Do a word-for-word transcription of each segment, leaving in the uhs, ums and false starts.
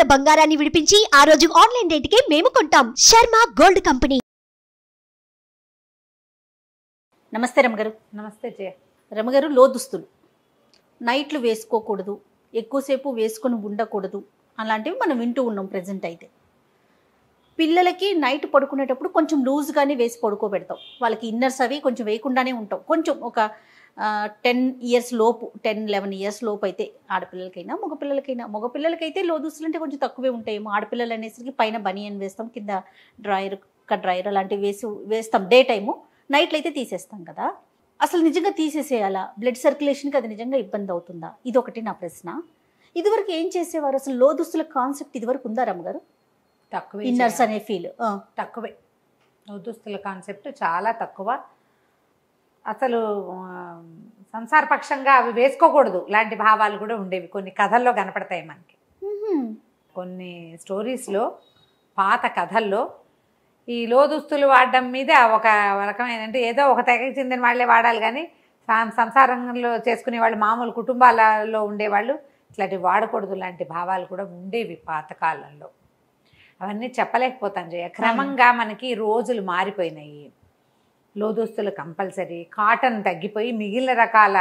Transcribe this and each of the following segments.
ఉన్న బంగారాన్ని విడిపించి ఆ రోజు ఆన్లైన్ రేటుకే మేము కొంటాం. Sharma gold company. నమస్తే రమగారు. నమస్తే జయ. రమగారు, లోదుస్తులు నైట్లు వేసుకోకూడదు, ఎక్కువసేపు వేసుకొని ఉండకూడదు అలాంటివి మనం వింటూ ఉన్నాం ప్రజెంట్. అయితే పిల్లలకి నైట్ పడుకునేటప్పుడు కొంచెం లూజ్గానే వేసి పడుకోబెడతాం. వాళ్ళకి ఇన్నర్స్ అవి కొంచెం వేయకుండానే ఉంటాం. కొంచెం ఒక టెన్ ఇయర్స్ లోపు టెన్ లెవెన్ ఇయర్స్ లోపు అయితే ఆడపిల్లలకైనా మగపిల్లలకైనా, మగపిల్లలకైతే లోదుస్తులు అంటే కొంచెం తక్కువే ఉంటాయేమో. ఆడపిల్లలు అనేసరికి పైన బనియన్ వేస్తాం, కింద డ్రాయర్ ఒక డ్రాయర్ అలాంటివి వేసి వేస్తాం డే టైము. నైట్లు అయితే తీసేస్తాం కదా, అసలు నిజంగా తీసేసేయాలా? బ్లడ్ సర్క్యులేషన్కి అది నిజంగా ఇబ్బంది అవుతుందా? ఇది ఒకటి నా ప్రశ్న. ఇదివరకు ఏం చేసేవారు? అసలు లోదుస్తుల కాన్సెప్ట్ ఇదివరకు ఉందా రమ్మగారు? తక్కువే. ఇన్నర్స్ అనే ఫీల్ తక్కువే. లోదుస్తుల కాన్సెప్ట్ చాలా తక్కువ. అసలు సంసారపక్షంగా అవి వేసుకోకూడదు లాంటి భావాలు కూడా ఉండేవి. కొన్ని కథల్లో కనపడతాయి మనకి. కొన్ని స్టోరీస్లో, పాత కథల్లో ఈ లోదుస్తులు వాడడం మీద ఒక రకమైన, అంటే ఏదో ఒక తెగకి చెందిన వాళ్ళే వాడాలి కానీ సంసారంలో చేసుకునే వాళ్ళు, మామూలు కుటుంబాలలో ఉండేవాళ్ళు ఇట్లాంటివి వాడకూడదు లాంటి భావాలు కూడా ఉండేవి పాతకాలంలో. అవన్నీ చెప్పలేకపోతాను జయ. క్రమంగా మనకి రోజులు మారిపోయినాయి. లోదుస్తులు కంపల్సరీ, కాటన్ తగ్గిపోయి మిగిలిన రకాల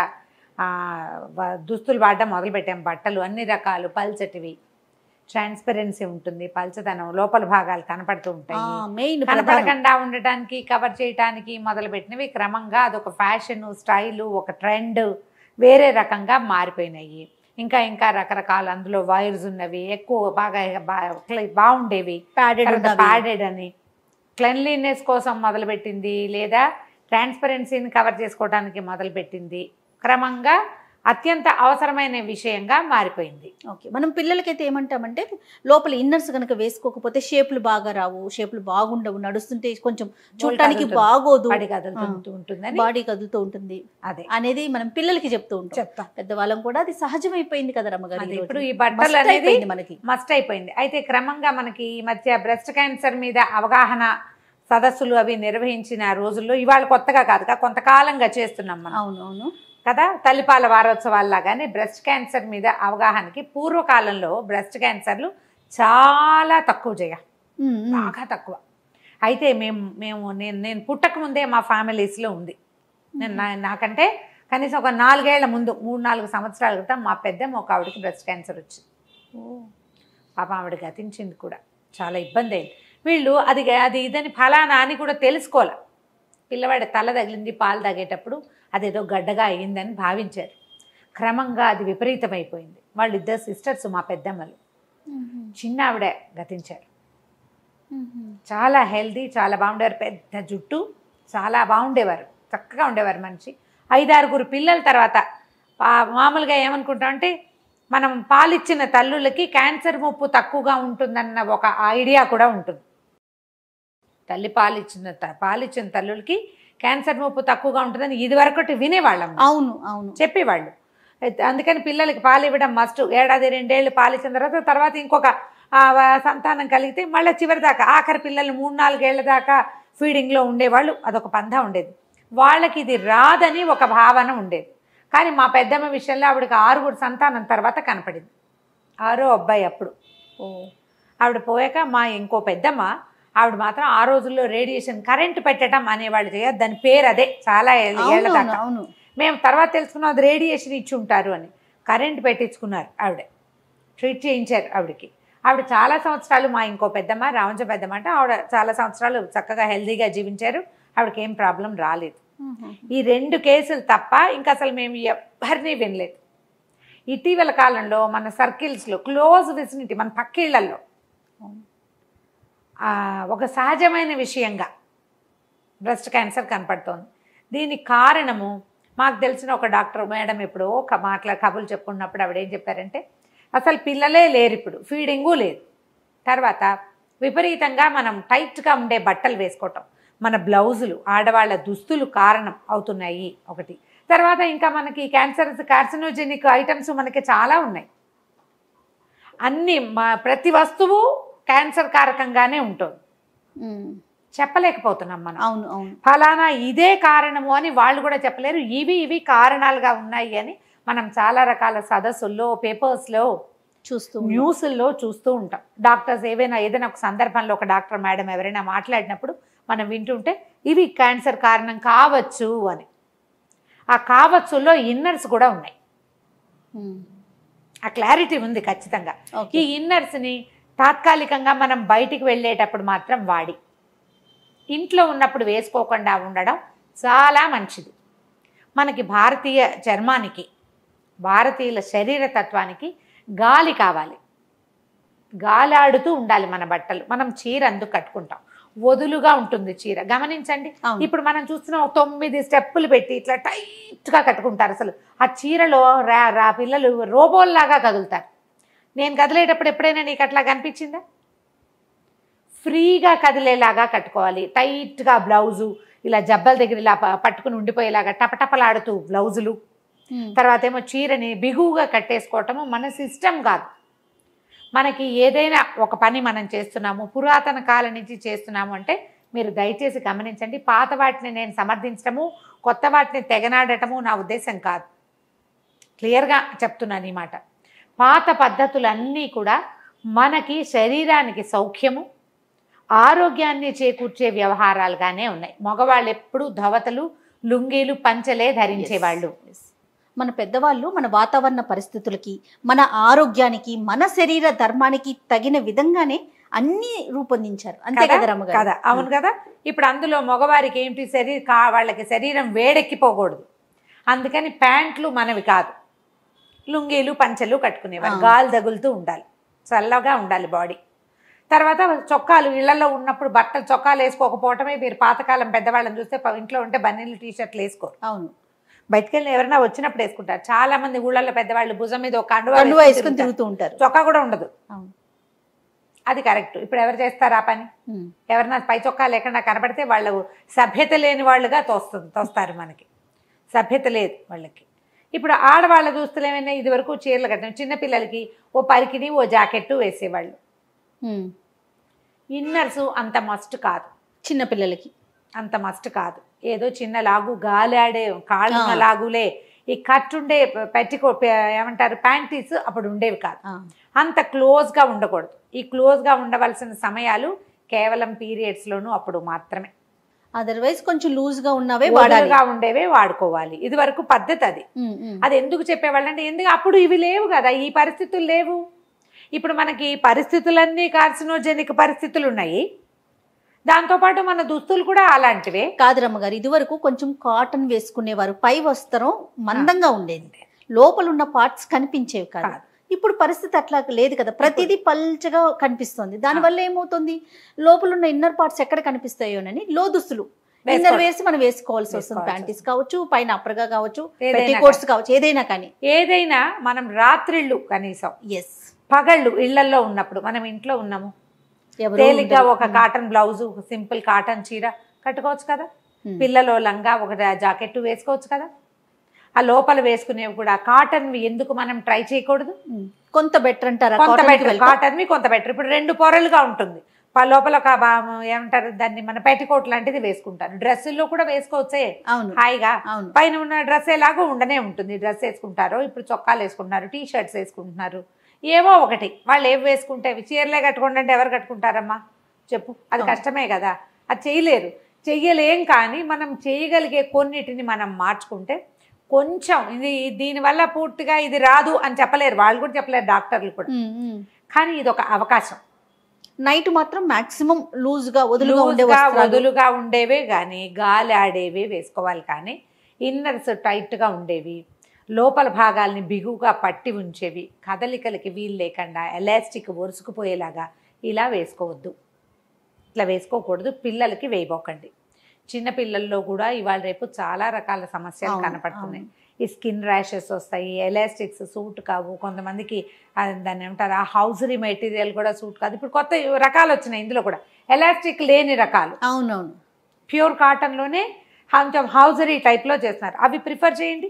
దుస్తులు వాడడం మొదలుపెట్టాం. బట్టలు అన్ని రకాలు పల్చటివి, ట్రాన్స్పరెన్సీ ఉంటుంది, పల్చదనం, లోపల భాగాలు కనపడుతూ ఉంటాయి. కనపడకుండా ఉండటానికి, కవర్ చేయడానికి మొదలుపెట్టినవి క్రమంగా అదొక ఫ్యాషన్, స్టైలు, ఒక ట్రెండ్ వేరే రకంగా మారిపోయినాయి. ఇంకా ఇంకా రకరకాల అందులో వైర్స్ ఉన్నవి, ఎక్కువ బాగా బాగుండేవి, ప్యాడెడ్ ప్యాడెడ్ అని క్లెన్లీనెస్ కోసం మొదలుపెట్టింది, లేదా ట్రాన్స్పరెన్సీని కవర్ చేసుకోవడానికి మొదలుపెట్టింది. క్రమంగా అత్యంత అవసరమైన విషయంగా మారిపోయింది. ఓకే, మనం పిల్లలకైతే ఏమంటామంటే లోపల ఇన్నర్స్ కనుక వేసుకోకపోతే షేపులు బాగా రావు, షేపులు బాగుండవు, నడుస్తుంటే కొంచెం చూడటానికి బాగోదు, బాడీ కదులుతూ ఉంటుంది బాడీ కదులుతూ ఉంటుంది అదే అనేది మనం పిల్లలకి చెప్తూ ఉంటాం. చెప్తాం. పెద్దవాళ్ళం కూడా అది సహజమైపోయింది కదా రమ్మగారు. ఇప్పుడు ఈ బట్టలు అనేది మనకి మస్ట్ అయిపోయింది. అయితే క్రమంగా మనకి ఈ మధ్య బ్రెస్ట్ క్యాన్సర్ మీద అవగాహన సదస్సులు అవి నిర్వహించిన రోజుల్లో, ఇవాళ కొత్తగా కాదుగా కొంతకాలంగా చేస్తున్నాం మనం. అవునవును కదా, తల్లిపాల వారోత్సవాల్లాగానే బ్రెస్ట్ క్యాన్సర్ మీద అవగాహనకి పూర్వకాలంలో బ్రెస్ట్ క్యాన్సర్లు చాలా తక్కువ చేయ, బాగా తక్కువ. అయితే మేము మేము నేను నేను పుట్టక ముందే మా ఫ్యామిలీస్లో ఉంది. నేను నాకంటే కనీసం ఒక నాలుగేళ్ల ముందు, మూడు నాలుగు సంవత్సరాల క్రితం మా పెద్దమ్మ ఒక ఆవిడకి బ్రెస్ట్ క్యాన్సర్ వచ్చింది. పాప ఆవిడ గతించింది కూడా. చాలా ఇబ్బంది అయింది. వీళ్ళు అది అది ఇదని ఫలానా అని కూడా తెలుసుకోవాలి. పిల్లవాడి తల తగిలింది పాలు తాగేటప్పుడు, అదేదో గడ్డగా అయ్యిందని భావించారు. క్రమంగా అది విపరీతమైపోయింది. వాళ్ళు ఇద్దరు సిస్టర్స్, మా పెద్దమ్మలు. చిన్న ఆవిడ గతించారు. చాలా హెల్దీ, చాలా బాగుండేవారు, పెద్ద జుట్టు, చాలా బాగుండేవారు, చక్కగా ఉండేవారు మనిషి. ఐదారుగురు పిల్లల తర్వాత మామూలుగా ఏమనుకుంటామంటే, మనం పాలిచ్చిన తల్లులకి క్యాన్సర్ ముప్పు తక్కువగా ఉంటుందన్న ఒక ఐడియా కూడా ఉంటుంది. తల్లి పాలిచ్చిన పాలిచ్చిన తల్లులకి క్యాన్సర్ ముప్పు తక్కువగా ఉంటుందని ఇదివరకటి వినేవాళ్ళం. అవును అవును చెప్పేవాళ్ళు. అందుకని పిల్లలకి పాలు ఇవ్వడం మస్ట్. ఏడాది రెండేళ్ళు పాలిచ్చిన తర్వాత తర్వాత ఇంకొక సంతానం కలిగితే మళ్ళీ చివరి దాకా, ఆఖరి పిల్లలు మూడు నాలుగేళ్ల దాకా ఫీడింగ్లో ఉండేవాళ్ళు. అదొక పందా ఉండేది. వాళ్ళకి ఇది రాదని ఒక భావన ఉండేది. కానీ మా పెద్దమ్మ విషయంలో ఆవిడకి ఆరుగురు సంతానం తర్వాత కనపడింది. ఆరో అబ్బాయి అప్పుడు. ఓ ఆవిడ పోయాక మా ఇంకో పెద్దమ్మ, ఆవిడ మాత్రం ఆ రోజుల్లో రేడియేషన్ కరెంటు పెట్టడం అనేవాళ్ళు చేయదు, దాని పేరు అదే. చాలా ఏళ్ళ దాకా మేము తర్వాత తెలుసుకున్నాం అది రేడియేషన్ ఇచ్చి ఉంటారు అని. కరెంటు పెట్టించుకున్నారు ఆవిడ, ట్రీట్ చేయించారు ఆవిడకి. ఆవిడ చాలా సంవత్సరాలు, మా ఇంకో పెద్దమ్మ రావంచ పెద్దమ్మ అంటే ఆవిడ చాలా సంవత్సరాలు చక్కగా హెల్తీగా జీవించారు. ఆవిడకి ఏం ప్రాబ్లం రాలేదు. ఈ రెండు కేసులు తప్ప ఇంకా అసలు మేము ఎవరిని వినలేదు. ఇటీవల కాలంలో మన సర్కిల్స్లో, క్లోజ్ విసినిటీ, మన పక్కిళ్లలో ఒక సహజమైన విషయంగా బ్రెస్ట్ క్యాన్సర్ కనపడుతోంది. దీనికి కారణము మాకు తెలిసిన ఒక డాక్టర్ మేడం ఎప్పుడో ఒక మాట్లా కబుర్లు చెప్పుకున్నప్పుడు ఆవిడ ఏం చెప్పారంటే, అసలు పిల్లలే లేరు ఇప్పుడు, ఫీడింగు లేదు. తర్వాత విపరీతంగా మనం టైట్గా ఉండే బట్టలు వేసుకోవటం, మన బ్లౌజులు, ఆడవాళ్ళ దుస్తులు కారణం అవుతున్నాయి ఒకటి. తర్వాత ఇంకా మనకి క్యాన్సర్ కార్సినోజెనిక్ ఐటమ్స్ మనకి చాలా ఉన్నాయి. అన్నీ ప్రతి వస్తువు క్యాన్సర్ కారకంగానే ఉంటుంది. చెప్పలేకపోతున్నాం మనం. అవును అవును ఫలానా ఇదే కారణము అని వాళ్ళు కూడా చెప్పలేరు. ఇవి ఇవి కారణాలుగా ఉన్నాయి అని మనం చాలా రకాల సదస్సుల్లో, పేపర్స్లో చూస్తూ న్యూస్ల్లో చూస్తూ ఉంటాం. డాక్టర్స్ ఏవైనా ఏదైనా ఒక సందర్భంలో ఒక డాక్టర్ మేడం ఎవరైనా మాట్లాడినప్పుడు మనం వింటుంటే ఇవి క్యాన్సర్ కారణం కావచ్చు అని. ఆ కావచ్చులో ఇన్నర్స్ కూడా ఉన్నాయి. ఆ క్లారిటీ ఉంది ఖచ్చితంగా. ఈ ఇన్నర్స్ని తాత్కాలికంగా మనం బయటికి వెళ్ళేటప్పుడు మాత్రం వాడి ఇంట్లో ఉన్నప్పుడు వేసుకోకుండా ఉండడం చాలా మంచిది. మనకి భారతీయ చర్మానికి, భారతీయుల శరీర తత్వానికి గాలి కావాలి. గాలాడుతూ ఉండాలి మన బట్టలు. మనం చీర అందుకు కట్టుకుంటాం, వదులుగా ఉంటుంది చీర. గమనించండి, ఇప్పుడు మనం చూస్తున్నాం తొమ్మిది స్టెప్పులు పెట్టి ఇట్లా టైట్గా కట్టుకుంటారు. అసలు ఆ చీరలో రా రా పిల్లలు రోబోల్లాగా కదులుతారు. నేను కదిలేటప్పుడు ఎప్పుడైనా నీకు అట్లా కనిపించిందా? ఫ్రీగా కదిలేలాగా కట్టుకోవాలి. టైట్గా బ్లౌజు ఇలా జబ్బల దగ్గర ఇలా పట్టుకుని ఉండిపోయేలాగా టపటపలాడుతూ బ్లౌజులు. తర్వాత ఏమో చీరని బిగువుగా కట్టేసుకోవటము మన సిస్టమ్ కాదు. మనకి ఏదైనా ఒక పని మనం చేస్తున్నాము, పురాతన కాలం నుంచి చేస్తున్నాము అంటే మీరు దయచేసి గమనించండి. పాత వాటిని నేను సమర్థించడము, కొత్త వాటిని తెగనాడటము నా ఉద్దేశం కాదు. క్లియర్గా చెప్తున్నాను ఈ మాట. పాత పద్ధతులన్నీ కూడా మనకి శరీరానికి సౌఖ్యము, ఆరోగ్యాన్ని చేకూర్చే వ్యవహారాలుగానే ఉన్నాయి. మగవాళ్ళు ఎప్పుడు ధవతలు, లుంగీలు, పంచలే ధరించేవాళ్ళు. మన పెద్దవాళ్ళు మన వాతావరణ పరిస్థితులకి, మన ఆరోగ్యానికి, మన శరీర ధర్మానికి తగిన విధంగానే అన్ని రూపొందించారు. అంతే కదా రమ్మగారు? కదా, అవును కదా. ఇప్పుడు అందులో మగవారికి ఏంటి, శరీర కా వాళ్ళకి శరీరం వేడెక్కిపోకూడదు. అందుకని ప్యాంట్లు మనవి కాదు, లుంగీలు పంచలు కట్టుకునేవారు. గాలి తగులుతూ ఉండాలి, చల్లగా ఉండాలి బాడీ. తర్వాత చొక్కాలు, ఇళ్లలో ఉన్నప్పుడు బట్టలు చొక్కాలు వేసుకోకపోవటమే. మీరు పాతకాలం పెద్దవాళ్ళని చూస్తే ఇంట్లో ఉంటే బన్నీలు టీషర్ట్లు వేసుకోరు. అవును, బయటకు వెళ్ళి ఎవరైనా వచ్చినప్పుడు వేసుకుంటారు. చాలా మంది ఊళ్ళల్లో పెద్దవాళ్ళు భుజం మీద ఒక కండువా వేసుకుని తిరుగుతూ ఉంటారు, చొక్కా కూడా ఉండదు. అది కరెక్ట్. ఇప్పుడు ఎవరు చేస్తారు ఆ పని? ఎవరైనా పై చొక్కా లేకుండా కనపడితే వాళ్ళు సభ్యత లేని వాళ్ళుగా తోస్తుంది తోస్తారు. మనకి సభ్యత లేదు వాళ్ళకి. ఇప్పుడు ఆడవాళ్ళ దుస్తులు ఏమైనా ఇది వరకు చీరలు కట్టాం, చిన్నపిల్లలకి ఓ పరికిని ఓ జాకెట్టు వేసేవాళ్ళు. ఇన్నర్సు అంత మస్ట్ కాదు, చిన్నపిల్లలకి అంత మస్ట్ కాదు. ఏదో చిన్న లాగు, గాలాడే కాళ్ళ లాగులే. ఈ కట్టుండే పెట్టికో ఏమంటారు ప్యాంటీస్ అప్పుడు ఉండేవి కాదు. అంత క్లోజ్గా ఉండకూడదు. ఈ క్లోజ్గా ఉండవలసిన సమయాలు కేవలం పీరియడ్స్లోనూ అప్పుడు మాత్రమే. అదర్వైజ్ కొంచెం లూజ్గా ఉన్నవే వాడలుగా ఉండేవే వాడుకోవాలి. ఇది వరకు పద్ధతి అది. అది ఎందుకు చెప్పేవాళ్ళు అంటే, ఎందుకు అప్పుడు ఇవి లేవు కదా, ఈ పరిస్థితులు లేవు. ఇప్పుడు మనకి పరిస్థితులన్నీ కార్సినోజెనిక్ పరిస్థితులు ఉన్నాయి. దాంతోపాటు మన దుస్తులు కూడా అలాంటివే. కాదు రమ్మగారు, ఇదివరకు కొంచెం కాటన్ వేసుకునేవారు, పై వస్త్రం మందంగా ఉండేది, లోపల ఉన్న పార్ట్స్ కనిపించేవి కాదు. ఇప్పుడు పరిస్థితి అట్లా లేదు కదా, ప్రతిదీ పల్చగా కనిపిస్తుంది. దానివల్ల ఏమవుతుంది, లోపల ఉన్న ఇన్నర్ పార్ట్స్ ఎక్కడ కనిపిస్తాయోనని లో దుస్తులు ఇన్నర్ వేసి మనం వేసుకోవాల్సి వస్తుంది. ప్యాంటీస్ కావచ్చు, పైన అప్పరగా కావచ్చు, పెట్టికోట్స్ కావచ్చు, ఏదైనా కానీ. ఏదైనా మనం రాత్రిళ్ళు కనీసం, ఎస్ పగళ్ళు ఇళ్లలో ఉన్నప్పుడు, మనం ఇంట్లో ఉన్నాము, తేలిగ్గా ఒక కాటన్ బ్లౌజు, సింపుల్ కాటన్ చీర కట్టుకోవచ్చు కదా. పిల్లలో లంగా ఒక జాకెట్ వేసుకోవచ్చు కదా. ఆ లోపల వేసుకునేవి కూడా కాటన్వి ఎందుకు మనం ట్రై చేయకూడదు? కొంత బెటర్ అంటారా? కొంత బెటర్, కాటన్వి కొంత బెటర్. ఇప్పుడు రెండు పొరలుగా ఉంటుంది, లోపల ఒక ఏమంటారు దాన్ని, మన పెట్టికోట్ లాంటిది వేసుకుంటారు. డ్రెస్సుల్లో కూడా వేసుకోవచ్చే హాయిగా. పైన ఉన్న డ్రెస్ ఎలాగో ఉండనే ఉంటుంది. డ్రెస్ వేసుకుంటారు, ఇప్పుడు చొక్కాలు వేసుకుంటున్నారు, టీ షర్ట్స్ వేసుకుంటున్నారు, ఏవో ఒకటి. వాళ్ళు ఏవి వేసుకుంటే చీరలే కట్టుకోండి అంటే ఎవరు కట్టుకుంటారమ్మా చెప్పు? అది కష్టమే కదా, అది చేయలేరు, చెయ్యలేం. కానీ మనం చేయగలిగే కొన్నిటిని మనం మార్చుకుంటే కొంచెం, ఇది దీనివల్ల పూర్తిగా ఇది రాదు అని చెప్పలేరు, వాళ్ళు కూడా చెప్పలేరు, డాక్టర్లు కూడా. కానీ ఇది ఒక అవకాశం. నైట్ మాత్రం మాక్సిమం లూజ్గా వదులుగా వదులుగా ఉండేవే కానీ గాలి ఆడేవే వేసుకోవాలి. కానీ ఇన్నర్స్ టైట్గా ఉండేవి, లోపల భాగాల్ని బిగువుగా పట్టి ఉంచేవి, కదలికలకి వీలు లేకుండా ఎలాస్టిక్ ఒరుసుకుపోయేలాగా ఇలా వేసుకోవద్దు. ఇట్లా వేసుకోకూడదు. పిల్లలకి వేయబోకండి. చిన్నపిల్లల్లో కూడా ఇవాళ రేపు చాలా రకాల సమస్యలు కనపడుతున్నాయి. ఈ స్కిన్ ర్యాషెస్ వస్తాయి, ఎలాస్టిక్స్ సూట్ కావు, కొంతమందికి దాన్ని ఏమంటారు ఆ హౌజరీ మెటీరియల్ కూడా సూట్ కాదు. ఇప్పుడు కొత్త రకాలు వచ్చినాయి, ఇందులో కూడా ఎలాస్టిక్ లేని రకాలు. అవునవును, ప్యూర్ కాటన్లోనే కొంచెం హౌజరీ టైప్లో చేస్తున్నారు, అవి ప్రిఫర్ చేయండి.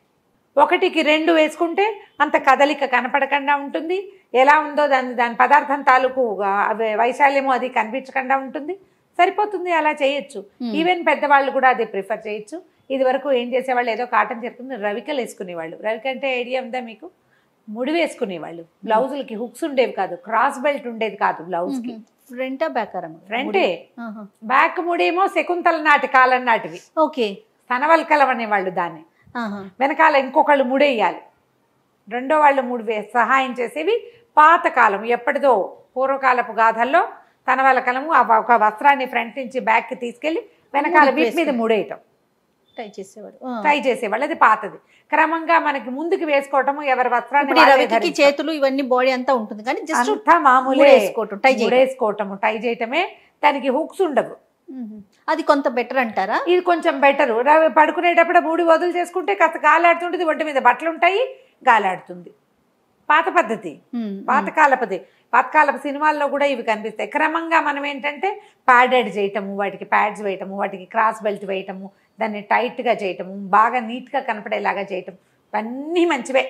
ఒకటికి రెండు వేసుకుంటే అంత కదలిక కనపడకుండా ఉంటుంది, ఎలా ఉందో దాని దాని పదార్థం తాలూకు వైశాల్యము అది కనిపించకుండా ఉంటుంది, సరిపోతుంది. అలా చేయొచ్చు. ఈవెన్ పెద్దవాళ్ళు కూడా అది ప్రిఫర్ చేయొచ్చు. ఇది వరకు ఏం చేసేవాళ్ళు, ఏదో కాటన్ చెప్పుకుని రవికలు వేసుకునేవాళ్ళు. రవిక అంటే ఐడియా ఉందా మీకు? ముడి వేసుకునేవాళ్ళు. బ్లౌజులకి హుక్స్ ఉండేవి కాదు, క్రాస్ బెల్ట్ ఉండేది కాదు బ్లౌజ్కి. ఫ్రంటా బ్యాక్? ఫ్రంటే. బ్యాక్ ముడేమో శకుంతల నాటి కాలం నాటివి. ఓకే. స్తనవల్కలం అనేవాళ్ళు దాన్ని. వెనకాల ఇంకొకళ్ళు ముడేయాలి, రెండో వాళ్ళు ముడి వే సహాయం చేసేవి. పాతకాలం ఎప్పటిదో పూర్వకాలపు గాథల్లో తనవలకలము ఒక వస్త్రాన్ని ఫ్రంట్ నుంచి బ్యాక్కి తీసుకెళ్ళి వెనకాల వీటి మీద ముడేయటం ట్రై చేసేవాడు ట్రై చేసేవాళ్ళు. అది పాతది. క్రమంగా మనకి ముందుకు వేసుకోవటము, ఎవరి వస్త్రాన్ని చేతులు ఇవన్నీ బాడీ అంతా ఉంటుంది కానీ జస్ట్ మామూలే వేసుకోవటము, టై చేయటమే. దానికి హుక్స్ ఉండవు. అది కొంత బెటర్ అంటారా? ఇది కొంచెం బెటరు. పడుకునేటప్పుడు మూడు వదులు చేసుకుంటే కాస్త గాలాడుతుంటుంది, ఒంటి మీద బట్టలు ఉంటాయి, గాలాడుతుంది. పాత పద్ధతి, పాతకాలపది. పాతకాలపు సినిమాల్లో కూడా ఇవి కనిపిస్తాయి. క్రమంగా మనం ఏంటంటే ప్యాడెడ్ చేయటము, వాటికి ప్యాడ్స్ వేయటము, వాటికి క్రాస్ బెల్ట్ వేయటము, దాన్ని టైట్గా చేయటము, బాగా నీట్గా కనపడేలాగా చేయటం, ఇవన్నీ మంచివే.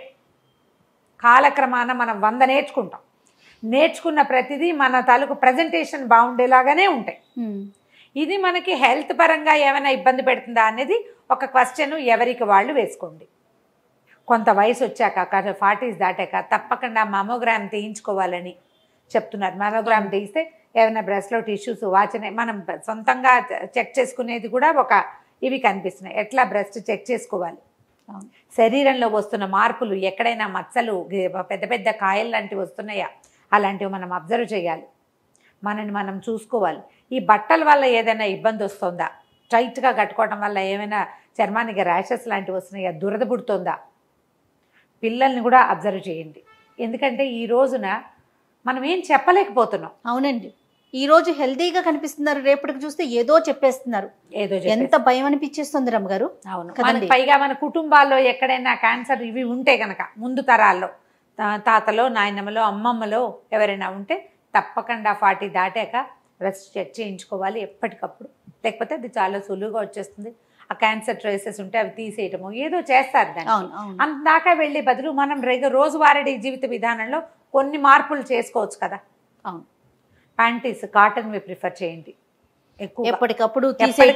కాలక్రమాన మనం వంద నేర్చుకుంటాం. నేర్చుకున్న ప్రతిదీ మన తాలూకు ప్రజెంటేషన్ బాగుండేలాగానే ఉంటాయి. ఇది మనకి హెల్త్ పరంగా ఏమైనా ఇబ్బంది పెడుతుందా అనేది ఒక క్వశ్చన్ ఎవరికి వాళ్ళు వేసుకోండి. కొంత వయసు వచ్చాక, ఫార్టీస్ దాటాక తప్పకుండా మమోగ్రామ్ తీయించుకోవాలని చెప్తున్నారు. మమోగ్రామ్ తీస్తే ఏమైనా బ్రెస్ట్లో టిష్యూస్ వాచనే మనం సొంతంగా చెక్ చేసుకునేది కూడా ఒక ఇవి కనిపిస్తున్నాయి. ఎట్లా బ్రెస్ట్ చెక్ చేసుకోవాలి, శరీరంలో వస్తున్న మార్పులు, ఎక్కడైనా మచ్చలు, పెద్ద పెద్ద కాయలు లాంటివి వస్తున్నాయా, అలాంటివి మనం అబ్జర్వ్ చేయాలి. మనని మనం చూసుకోవాలి. ఈ బట్టల వల్ల ఏదైనా ఇబ్బంది వస్తుందా, టైట్గా కట్టుకోవడం వల్ల ఏమైనా చర్మానికి ర్యాషెస్ లాంటివి వస్తున్నాయా, దురద పుడుతుందా, పిల్లల్ని కూడా అబ్జర్వ్ చేయండి. ఎందుకంటే ఈ రోజున మనం ఏం చెప్పలేకపోతున్నాం. అవునండి, ఈ రోజు హెల్తీగా కనిపిస్తున్నారు, రేపటికి చూస్తే ఏదో చెప్పేస్తున్నారు. ఏదో ఎంత భయం అనిపించేస్తుంది రమ్మగారు. అవును, పైగా మన కుటుంబాల్లో ఎక్కడైనా క్యాన్సర్ ఇవి ఉంటే కనుక ముందు తరాల్లో తాతలో, నాయనమ్మలో, అమ్మమ్మలో ఎవరైనా ఉంటే తప్పకుండా ఫార్టీ దాటాక బ్రెస్ట్ చెక్ చేయించుకోవాలి ఎప్పటికప్పుడు. లేకపోతే అది చాలా సులువుగా వచ్చేస్తుంది. ఆ క్యాన్సర్ ట్రేసెస్ ఉంటే అవి తీసేయటము ఏదో చేస్తారు దాన్ని. అంతదాకా వెళ్ళే బదులు మనం రోజువారీ జీవిత విధానంలో కొన్ని మార్పులు చేసుకోవచ్చు కదా. అవును, ప్యాంటీస్ కాటన్వి ప్రిఫర్ చేయండి. ఎక్కువ ఎప్పటికప్పుడు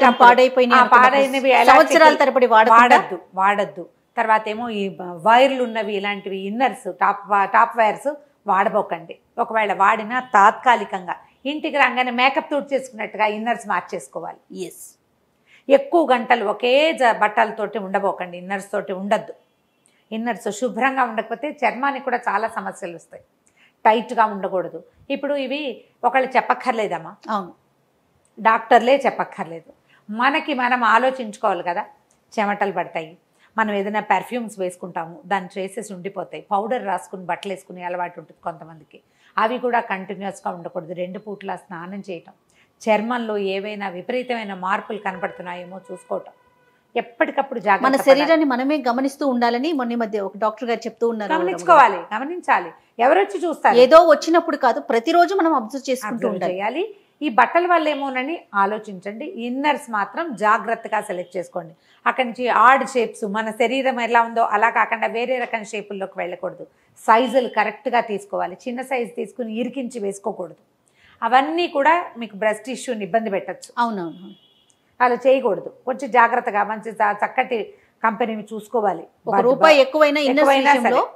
పాడైపోయినవి సంవత్సరాల తరబడి వాడద్దు వాడద్దు తర్వాత ఏమో ఈ వైర్లు ఉన్నవి ఇలాంటివి ఇన్నర్స్, టాప్ టాప్ వైర్స్ వాడబోకండి. ఒకవేళ వాడినా తాత్కాలికంగా ఇంటికి రాగానే మేకప్ తోటి చేసుకున్నట్టుగా ఇన్నర్స్ మార్చేసుకోవాలి. ఎస్, ఎక్కువ గంటలు ఒకే జ బట్టలతోటి ఉండబోకండి. ఇన్నర్స్ తోటి ఉండద్దు. ఇన్నర్స్ శుభ్రంగా ఉండకపోతే చర్మానికి కూడా చాలా సమస్యలు వస్తాయి. టైట్గా ఉండకూడదు. ఇప్పుడు ఇవి ఒకళ్ళు చెప్పక్కర్లేదమ్మా, అవును, డాక్టర్లే చెప్పక్కర్లేదు. మనకి మనం ఆలోచించుకోవాలి కదా. చెమటలు పడతాయి, మనం ఏదైనా పెర్ఫ్యూమ్స్ వేసుకుంటాము, దాని ట్రేసెస్ ఉండిపోతాయి. పౌడర్ రాసుకుని బట్టలు వేసుకునే అలవాటు ఉంటుంది కొంతమందికి. అవి కూడా కంటిన్యూస్గా ఉండకూడదు. రెండు పూట్ల స్నానం చేయటం, చర్మంలో ఏవైనా విపరీతమైన మార్పులు కనపడుతున్నాయేమో చూసుకోవటం, ఎప్పటికప్పుడు జాగ్రత్త. మన శరీరాన్ని మనమే గమనిస్తూ ఉండాలని మొన్న మధ్య ఒక డాక్టర్ గారు చెప్తూ ఉన్నారు. గమనించుకోవాలి, గమనించాలి. ఎవరొచ్చి చూస్తారు, ఏదో వచ్చినప్పుడు కాదు, ప్రతిరోజు మనం అబ్జర్వ్ చేసుకుంటూ ఉండాలి. ఈ బట్టల వల్ల ఏమోనని ఆలోచించండి. ఇన్నర్స్ మాత్రం జాగ్రత్తగా సెలెక్ట్ చేసుకోండి. అక్కడి నుంచి ఆడ్ షేప్స్, మన శరీరం ఎలా ఉందో అలా కాకుండా వేరే రకం షేపుల్లోకి వెళ్ళకూడదు. సైజులు కరెక్ట్గా తీసుకోవాలి. చిన్న సైజు తీసుకుని ఇరికించి వేసుకోకూడదు. అవన్నీ కూడా మీకు బ్రెస్ట్ ఇష్యూని ఇబ్బంది పెట్టచ్చు. అవునవును, అలా చేయకూడదు. కొంచెం జాగ్రత్తగా మంచి చక్కటి కంపెనీని చూసుకోవాలి. ఒక రూపాయి ఎక్కువైనా ఎక్కువైనా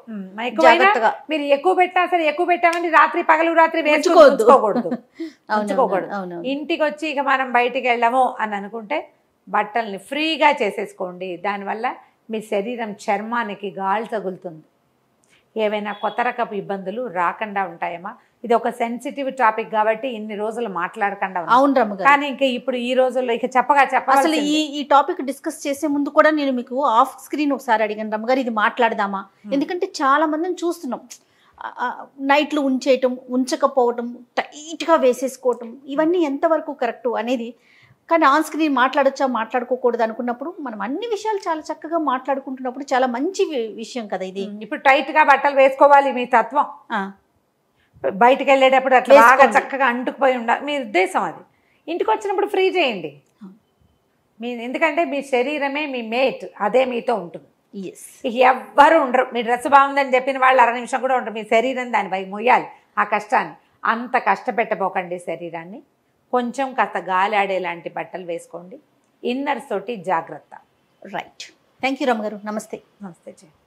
మీరు ఎక్కువ పెట్టినా సరే, ఎక్కువ పెట్టామని రాత్రి పగలు రాత్రి వేసుకోకూడదు ఉంచుకోకూడదు. ఇంటికి వచ్చి ఇక మనం బయటికి వెళ్ళాము అని అనుకుంటే బట్టల్ని ఫ్రీగా చేసేసుకోండి. దానివల్ల మీ శరీరం చర్మానికి గాలి తగులుతుంది. ఏవైనా కొత్త రకపు ఇబ్బందులు రాకుండా ఉంటాయమ్మా. ఇది ఒక సెన్సిటివ్ టాపిక్ కాబట్టి ఇన్ని రోజులు మాట్లాడకుండా. అవును రమ్మ, కానీ ఇంకా ఇప్పుడు ఈ రోజుల్లో ఇక చెప్పగా చెప్ప అసలు ఈ ఈ టాపిక్ డిస్కస్ చేసే ముందు కూడా నేను మీకు ఆఫ్ స్క్రీన్ ఒకసారి అడిగాను రమ్మగారు, ఇది మాట్లాడదామా? ఎందుకంటే చాలా మందిని చూస్తున్నాం, నైట్లు ఉంచేయటం, ఉంచకపోవటం, టైట్గా వేసేసుకోవటం, ఇవన్నీ ఎంతవరకు కరెక్ట్ అనేది. కానీ ఆన్ స్క్రీన్ మాట్లాడచ్చా మాట్లాడుకోకూడదు అనుకున్నప్పుడు మనం అన్ని విషయాలు చాలా చక్కగా మాట్లాడుకుంటున్నప్పుడు చాలా మంచి విషయం కదా ఇది. ఇప్పుడు టైట్గా బట్టలు వేసుకోవాలి మీ తత్వం. బయటకు వెళ్ళేటప్పుడు అట్లా బాగా చక్కగా అంటుకుపోయి ఉండాలి మీ ఉద్దేశం. అది ఇంటికి వచ్చినప్పుడు ఫ్రీ చేయండి మీ, ఎందుకంటే మీ శరీరమే మీ మేట్, అదే మీతో ఉంటుంది. ఎవ్వరు ఉండరు. మీ డ్రెస్ బాగుందని చెప్పిన వాళ్ళు అర నిమిషం కూడా ఉండరు. మీ శరీరం దానిపై మొయ్యాలి ఆ కష్టాన్ని. అంత కష్టపెట్టబోకండి శరీరాన్ని. కొంచెం కాస్త గాలి ఆడేలాంటి బట్టలు వేసుకోండి. ఇన్నర్స్ తోటి జాగ్రత్త. రైట్, థ్యాంక్ యూ రమ్మ గారు. నమస్తే. నమస్తే.